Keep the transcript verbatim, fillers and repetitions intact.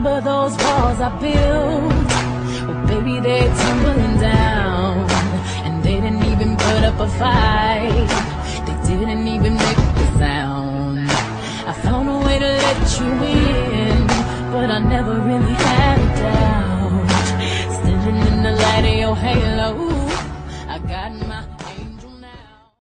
remember those walls I built? Well, baby, they're tumbling down, and they didn't even put up a fight. They didn't even make a sound. I found a way to let you in, but I never really